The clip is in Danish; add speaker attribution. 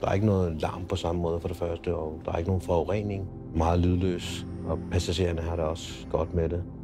Speaker 1: Der er ikke noget larm på samme måde for det første, og der er ikke nogen forurening. Meget lydløs, og passagererne har det også godt med det.